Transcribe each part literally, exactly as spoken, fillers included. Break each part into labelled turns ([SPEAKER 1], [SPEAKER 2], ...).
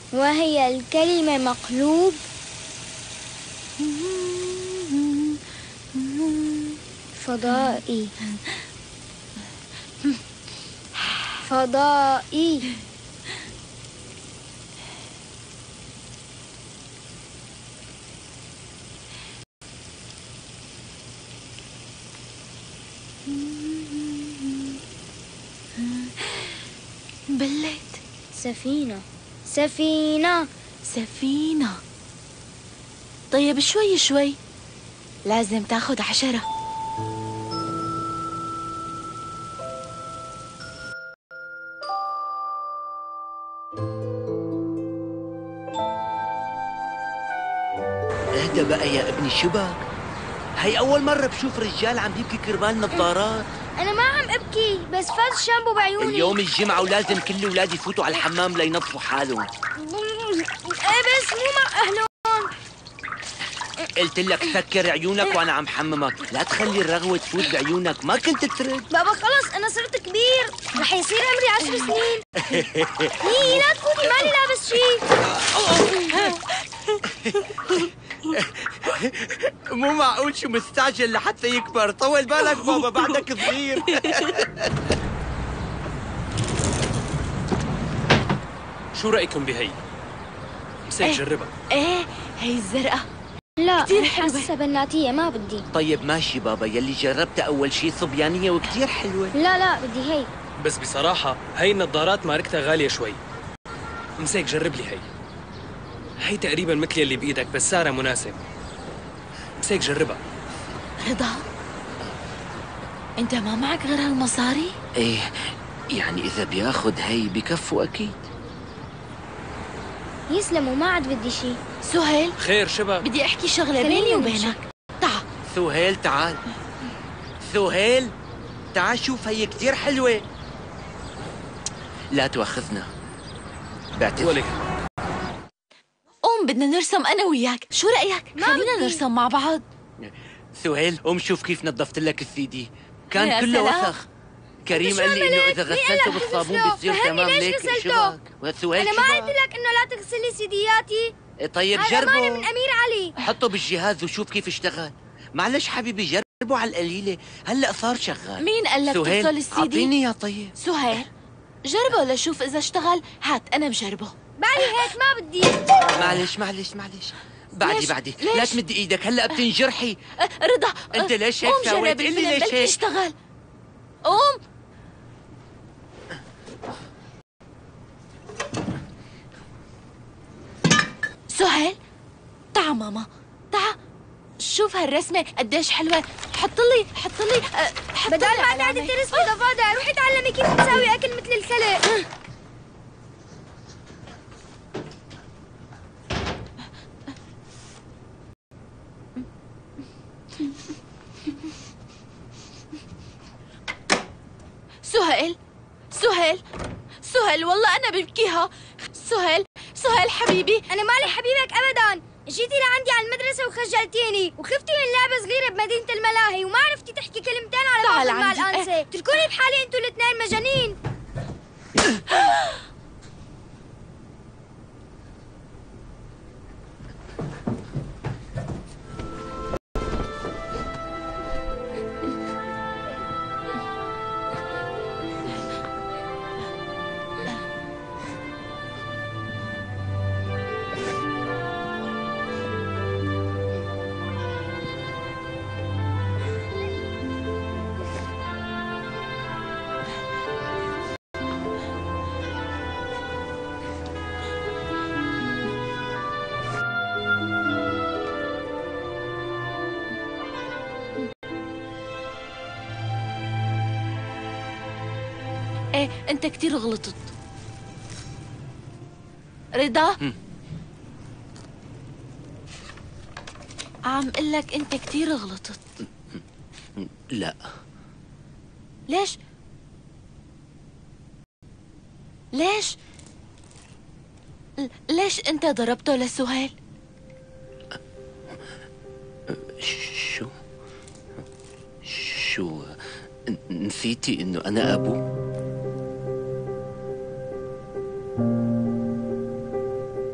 [SPEAKER 1] وهي الكلمة مقلوب. فضائي فضائي
[SPEAKER 2] بلت.
[SPEAKER 1] سفينة سفينة
[SPEAKER 2] سفينة. طيب شوي شوي، لازم تاخد عشرة.
[SPEAKER 3] اهدى بقى يا ابني، شبك؟ هي أول مرة بشوف رجال عم يبكي كرمال نظارات.
[SPEAKER 1] أنا ما عم أبكي، بس فاز شامبو بعيوني.
[SPEAKER 3] اليوم الجمعة ولازم كل ولاد يفوتوا على الحمام لينظفوا حالهم.
[SPEAKER 1] إيه بس مو مع أهلهم.
[SPEAKER 3] قلت لك سكر عيونك وأنا عم حممك، لا تخلي الرغوة تفوت بعيونك، ما كنت ترد.
[SPEAKER 1] بابا خلص أنا صرت كبير، رح يصير عمري عشر سنين. هي لا تفوتي، مالي لابس شيء.
[SPEAKER 3] مو معقول شو مستعجل لحتى يكبر، طول بالك بابا بعدك صغير.
[SPEAKER 4] شو رأيكم بهي؟ مسك جربها.
[SPEAKER 2] ايه هي الزرقاء
[SPEAKER 1] لا
[SPEAKER 2] كتير
[SPEAKER 1] أنا
[SPEAKER 2] حلوة.
[SPEAKER 1] حاسة بناتية، ما بدي.
[SPEAKER 3] طيب ماشي بابا، يلي جربتها أول شي صبيانية وكتير حلوة.
[SPEAKER 1] لا لا بدي هي.
[SPEAKER 4] بس بصراحة هي النظارات ماركتها غالية شوي. مسك جرب لي هي. هي تقريبا مثل اللي بإيدك بس سعرها مناسب. مسك جربها.
[SPEAKER 2] رضا، انت ما معك غير هالمصاري؟
[SPEAKER 3] ايه يعني إذا بياخد هي بكفوا أكيد.
[SPEAKER 1] يسلموا، ما عاد بدي شيء.
[SPEAKER 2] سهيل،
[SPEAKER 4] خير شباب؟
[SPEAKER 2] بدي احكي شغلة
[SPEAKER 1] خليني
[SPEAKER 2] بيني
[SPEAKER 1] أمشي.
[SPEAKER 2] وبينك. تعال.
[SPEAKER 3] سهيل تعال، سهيل تعال شوف هي كتير حلوة. لا تواخذنا، بعتذر.
[SPEAKER 4] ولك
[SPEAKER 2] قوم بدنا نرسم انا وياك، شو رأيك؟
[SPEAKER 1] ما
[SPEAKER 2] خلينا
[SPEAKER 1] بدي.
[SPEAKER 2] نرسم مع بعض.
[SPEAKER 3] سهيل قوم شوف كيف نظفت لك السي دي، كان
[SPEAKER 2] يا
[SPEAKER 3] كله
[SPEAKER 2] سلام.
[SPEAKER 3] وسخ. كريم
[SPEAKER 1] شو
[SPEAKER 3] قال لي انه
[SPEAKER 1] عملت؟
[SPEAKER 3] اذا
[SPEAKER 1] مين
[SPEAKER 3] غسلته
[SPEAKER 1] قال لك
[SPEAKER 3] بالصابون
[SPEAKER 1] اغسله؟
[SPEAKER 3] بتصير
[SPEAKER 1] فهمني
[SPEAKER 3] تمام.
[SPEAKER 1] ليش
[SPEAKER 3] ليك
[SPEAKER 1] غسلته؟
[SPEAKER 3] شبك وسهيل
[SPEAKER 1] أنا ما قلت
[SPEAKER 3] شبك.
[SPEAKER 1] لك إنه لا تغسلي سيدياتي.
[SPEAKER 3] طيب
[SPEAKER 1] هذا أمانة من
[SPEAKER 3] جربه،
[SPEAKER 1] أمير علي.
[SPEAKER 3] حطه بالجهاز وشوف كيف اشتغل. معلش حبيبي جربه على القليلة، هلا صار شغال.
[SPEAKER 2] مين قال لك
[SPEAKER 3] سهيل
[SPEAKER 2] تفصل السي دي؟
[SPEAKER 3] اعطيني يا طيب.
[SPEAKER 2] سهيل، جربه لشوف اذا اشتغل. هات انا بجربه.
[SPEAKER 1] بعدي هيك ما بدي.
[SPEAKER 3] معلش معلش معلش بعدي
[SPEAKER 2] ليش؟
[SPEAKER 3] بعدي
[SPEAKER 2] ليش؟
[SPEAKER 3] لا تمدي ايدك، هلا بتنجرحي.
[SPEAKER 2] أه، رضا، أه،
[SPEAKER 3] أنت ليش هيك
[SPEAKER 2] قوم
[SPEAKER 3] سويت؟
[SPEAKER 2] جرب
[SPEAKER 3] قلي
[SPEAKER 2] الفيلم
[SPEAKER 3] ليش
[SPEAKER 2] بلكي
[SPEAKER 3] هيك؟
[SPEAKER 2] اشتغل. قوم. سهيل، تعا ماما، تعا شوف هالرسمة قديش حلوة. حط لي حط لي أه، حط
[SPEAKER 1] بدل
[SPEAKER 2] لي
[SPEAKER 1] ما
[SPEAKER 2] علامة.
[SPEAKER 1] قاعدة ترسمي ضفادع، روحي تعلمي كيف تساوي أكل مثل الخلق.
[SPEAKER 2] سهيل، سهيل، سهيل، والله أنا ببكيها. سهيل، سهيل حبيبي.
[SPEAKER 1] أنا مالي حبيبك أبداً. جيتي لعندي على المدرسة وخجلتيني، وخفتي من لعبة صغيرة بمدينة الملاهي، وما عرفتي تحكي كلمتين على بعض
[SPEAKER 2] تعال
[SPEAKER 1] مع
[SPEAKER 2] عندي.
[SPEAKER 1] الأنسة. تركوني بحالي انتوا الاثنين مجانين.
[SPEAKER 2] ايه انت كتير غلطت رضا. عم قلك انت كتير غلطت.
[SPEAKER 3] لا
[SPEAKER 2] ليش؟ ليش؟ ل- ليش انت ضربته لسهيل؟
[SPEAKER 3] شو شو نسيتي انه انا ابو؟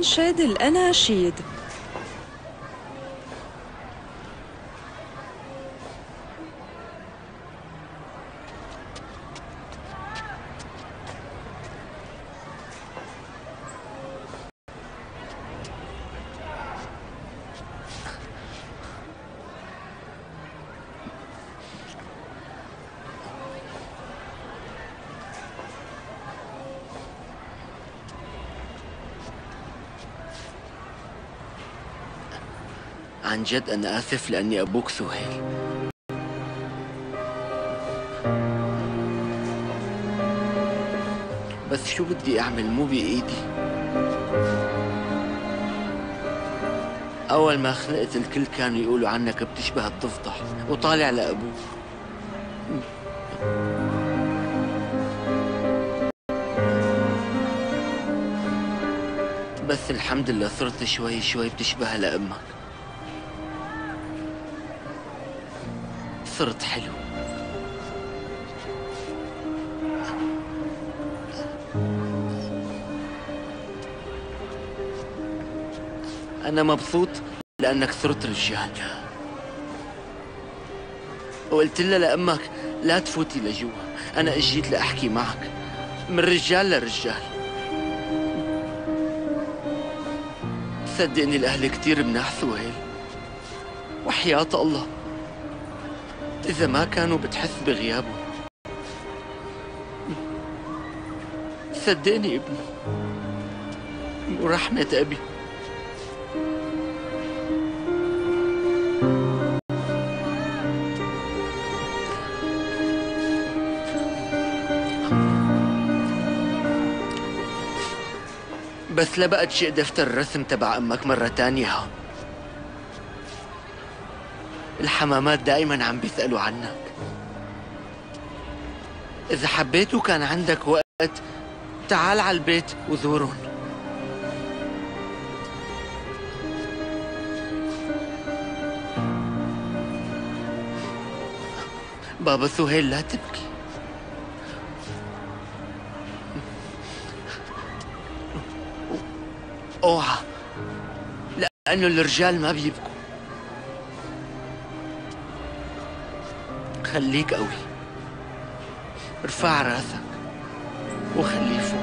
[SPEAKER 5] أنشد الأناشيد.
[SPEAKER 3] عن جد أنا آسف لأني أبوك سهيل. بس شو بدي أعمل، مو بإيدي. أول ما خلقت الكل كانوا يقولوا عنك بتشبه الضفدع وطالع لأبوك. بس الحمد لله صرت شوي شوي بتشبه لأمك. صرت حلو. أنا مبسوط لأنك صرت رجال. وقلت لها لأمك لا تفوتي لجوا، أنا اجيت لأحكي معك من رجال لرجال. صدقني الأهل كتير مناح سهيل، وحياة الله إذا ما كانوا بتحس بغيابه. صدقني ابني ورحمة أبي. بس لا بقى تشق دفتر الرسم تبع أمك مرة تانية. الحمامات دائما عم بيسألوا عنك. إذا حبيت وكان عندك وقت تعال على البيت وزورهم. بابا سهيل لا تبكي. اوعى، لأنه الرجال ما بيبكوا. خليك قوي، ارفع راسك وخليه فوق.